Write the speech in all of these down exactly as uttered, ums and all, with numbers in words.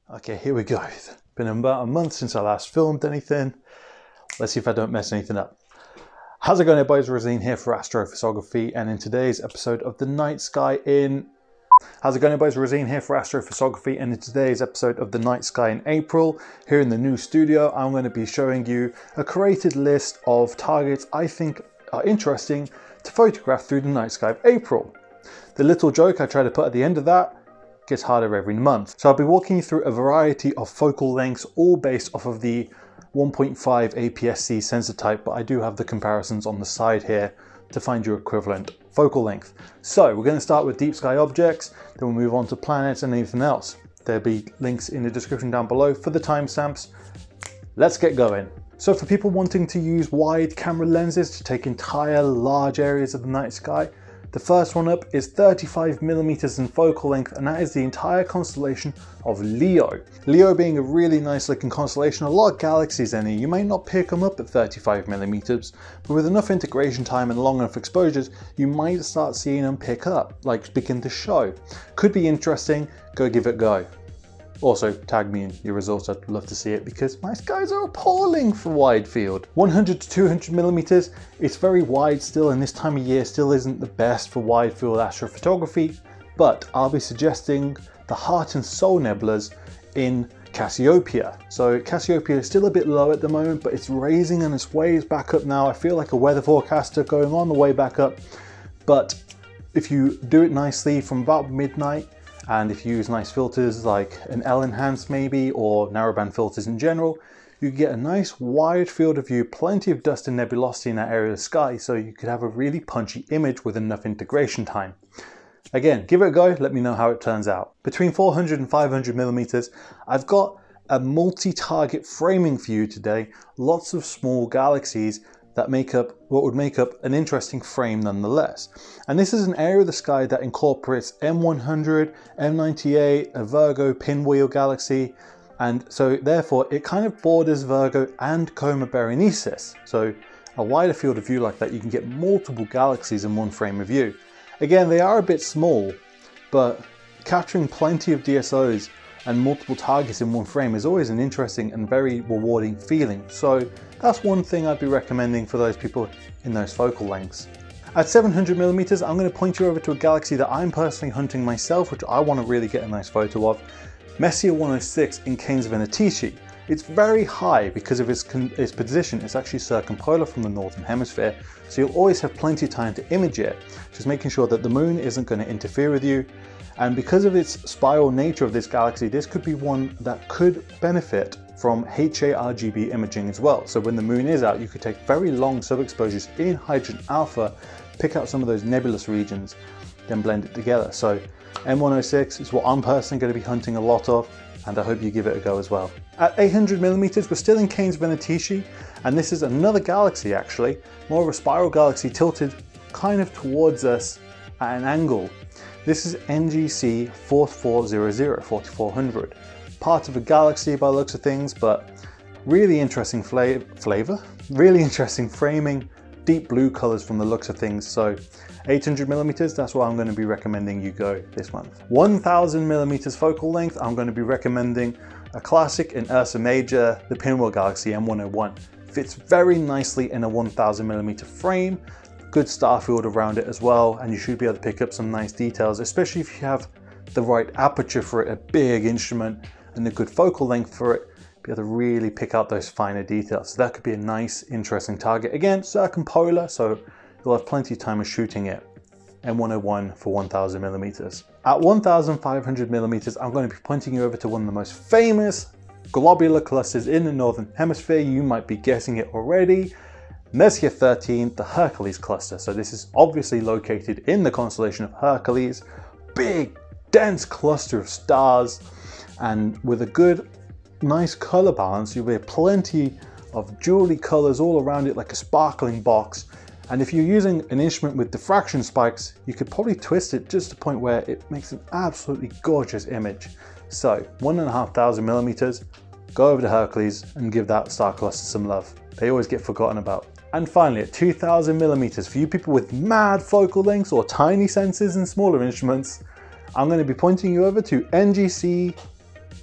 Okay, here we go. It's been about a month since I last filmed anything. Let's see if I don't mess anything up. How's it going, everybody? Rosine here for Astrophotography, and in today's episode of the night sky in... How's it going, everybody? Rosine here for Astrophotography, and in today's episode of the night sky in April, here in the new studio, I'm going to be showing you a curated list of targets I think are interesting to photograph through the night sky of April. The little joke I try to put at the end of that gets harder every month. So I'll be walking you through a variety of focal lengths, all based off of the one point five A P S C sensor type, but I do have the comparisons on the side here to find your equivalent focal length. So we're going to start with deep sky objects, then we'll move on to planets and anything else. There'll be links in the description down below for the timestamps. Let's get going. So for people wanting to use wide camera lenses to take entire large areas of the night sky, the first one up is thirty-five millimeters in focal length, and that is the entire constellation of Leo. Leo being a really nice looking constellation, a lot of galaxies in it. You might not pick them up at thirty-five millimeters, but with enough integration time and long enough exposures, you might start seeing them pick up, like begin to show. Could be interesting, go give it a go. Also, tag me in your results, I'd love to see it because my skies are appalling for wide field. one hundred to two hundred millimeters, it's very wide still, and this time of year still isn't the best for wide field astrophotography, but I'll be suggesting the Heart and Soul nebulas in Cassiopeia. So Cassiopeia is still a bit low at the moment, but it's raising and its waves back up now. I feel like a weather forecaster going on the way back up, but if you do it nicely from about midnight, and if you use nice filters like an L enhanced maybe, or narrowband filters in general, you get a nice wide field of view, plenty of dust and nebulosity in that area of the sky, so you could have a really punchy image with enough integration time. Again, give it a go, let me know how it turns out. Between four hundred and five hundred millimeters, I've got a multi-target framing for you today, lots of small galaxies that make up what would make up an interesting frame nonetheless. And this is an area of the sky that incorporates M one hundred, M ninety-eight, a Virgo pinwheel galaxy, and so therefore it kind of borders Virgo and Coma Berenices. So a wider field of view like that, you can get multiple galaxies in one frame of view. Again, they are a bit small, but capturing plenty of D S Os and multiple targets in one frame is always an interesting and very rewarding feeling. So that's one thing I'd be recommending for those people in those focal lengths. At seven hundred millimeters, I'm going to point you over to a galaxy that I'm personally hunting myself, which I want to really get a nice photo of. Messier one oh six in Canes Venatici. It's very high because of its, its position. It's actually circumpolar from the northern hemisphere, so you'll always have plenty of time to image it, just making sure that the moon isn't going to interfere with you. And because of its spiral nature of this galaxy, this could be one that could benefit from H A R G B imaging as well. So when the moon is out, you could take very long sub-exposures in hydrogen alpha, pick out some of those nebulous regions, then blend it together. So M one oh six is what I'm personally going to be hunting a lot of, and I hope you give it a go as well. At eight hundred millimeters, we're still in Canes Venatici, and this is another galaxy actually, more of a spiral galaxy tilted kind of towards us at an angle. This is N G C forty-four hundred, forty-four hundred. Part of a galaxy by the looks of things, but really interesting fla flavor, really interesting framing, deep blue colors from the looks of things. So eight hundred millimeters, that's what I'm going to be recommending you go this month. one thousand millimeters focal length, I'm going to be recommending a classic in Ursa Major, the Pinwheel Galaxy M one oh one. Fits very nicely in a one thousand millimeter frame. Good star field around it as well, and you should be able to pick up some nice details, especially if you have the right aperture for it, a big instrument, and a good focal length for it, be able to really pick out those finer details. So that could be a nice, interesting target. Again, circumpolar, so you'll have plenty of time of shooting it. M one oh one for one thousand millimeters. At one thousand five hundred millimeters, I'm going to be pointing you over to one of the most famous globular clusters in the northern hemisphere. You might be guessing it already. Messier thirteen, the Hercules cluster. So this is obviously located in the constellation of Hercules. Big, dense cluster of stars, and with a good, nice color balance, you'll have plenty of jewelry colors all around it like a sparkling box. And if you're using an instrument with diffraction spikes, you could probably twist it just to the point where it makes an absolutely gorgeous image. So one and a half thousand millimeters, go over to Hercules and give that star cluster some love. They always get forgotten about. And finally, at two thousand millimeters, for you people with mad focal lengths or tiny sensors and smaller instruments, I'm going to be pointing you over to N G C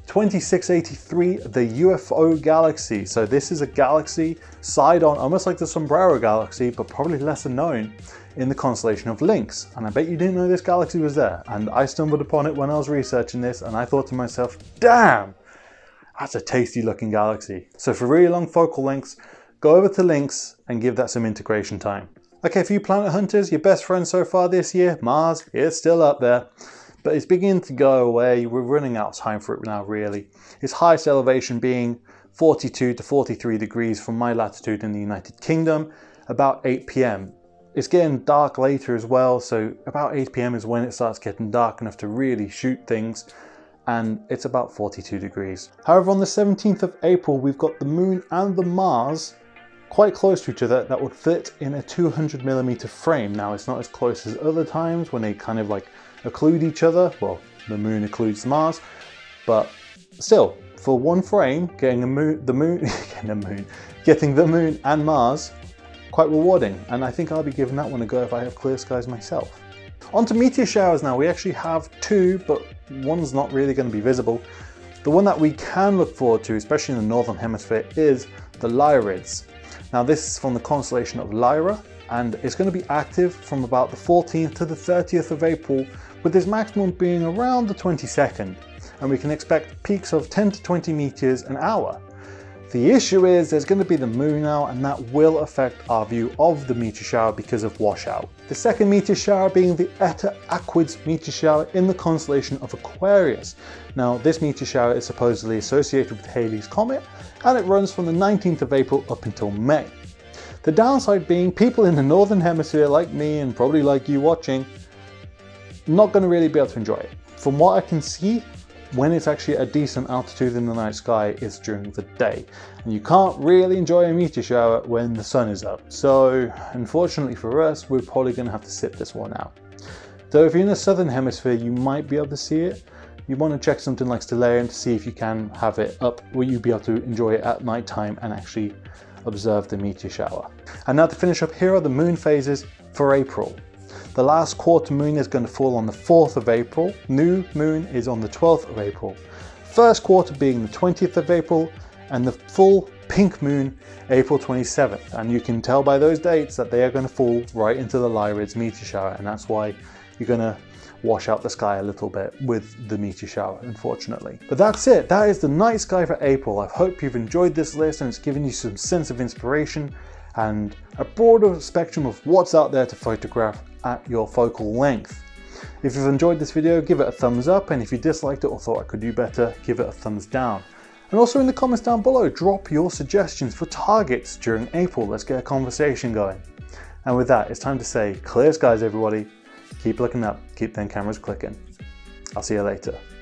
twenty-six eighty-three, the U F O galaxy. So this is a galaxy side on, almost like the Sombrero galaxy, but probably lesser known, in the constellation of Lynx. And I bet you didn't know this galaxy was there. And I stumbled upon it when I was researching this, and I thought to myself, damn, that's a tasty looking galaxy. So for really long focal lengths, go over to Lynx and give that some integration time. Okay, for you planet hunters, your best friend so far this year, Mars, it's still up there, but it's beginning to go away. We're running out of time for it now, really. Its highest elevation being forty-two to forty-three degrees from my latitude in the United Kingdom, about eight p m It's getting dark later as well, so about eight p m is when it starts getting dark enough to really shoot things, and it's about forty-two degrees. However, on the seventeenth of April, we've got the Moon and the Mars quite close to each other that would fit in a two hundred millimeter frame. Now, it's not as close as other times when they kind of like occlude each other. Well, the Moon occludes the Mars, but still, for one frame, getting a moon, the moon, getting a moon, getting the Moon and Mars, quite rewarding. And I think I'll be giving that one a go if I have clear skies myself. On to meteor showers now. We actually have two, but one's not really going to be visible. The one that we can look forward to, especially in the Northern Hemisphere, is the Lyrids. Now this is from the constellation of Lyra, and it's going to be active from about the fourteenth to the thirtieth of April, with its maximum being around the twenty-second, and we can expect peaks of ten to twenty meteors an hour. The issue is there's going to be the moon now, and that will affect our view of the meteor shower because of washout. The second meteor shower being the Eta Aquids meteor shower in the constellation of Aquarius. Now this meteor shower is supposedly associated with Halley's Comet, and it runs from the nineteenth of April up until May. The downside being people in the Northern Hemisphere like me, and probably like you watching, not going to really be able to enjoy it. From what I can see, when it's actually a decent altitude in the night sky, is during the day. And you can't really enjoy a meteor shower when the sun is up. So unfortunately for us, we're probably going to have to sit this one out. Though if you're in the Southern Hemisphere, you might be able to see it. You want to check something like Stellarium to see if you can have it up where you'll be able to enjoy it at night time and actually observe the meteor shower. And now to finish up, here are the moon phases for April. The last quarter moon is going to fall on the fourth of April. New moon is on the twelfth of April. First quarter being the twentieth of April, and the full pink moon April twenty-seventh. And you can tell by those dates that they are going to fall right into the Lyrids meteor shower, and that's why you're going to wash out the sky a little bit with the meteor shower, unfortunately. But that's it. That is the night sky for April. I hope you've enjoyed this list and it's given you some sense of inspiration and a broader spectrum of what's out there to photograph at your focal length. If you've enjoyed this video, give it a thumbs up, and if you disliked it or thought I could do better, give it a thumbs down. And also in the comments down below, drop your suggestions for targets during April. Let's get a conversation going. And with that, it's time to say clear skies, everybody. Keep looking up, keep them cameras clicking. I'll see you later.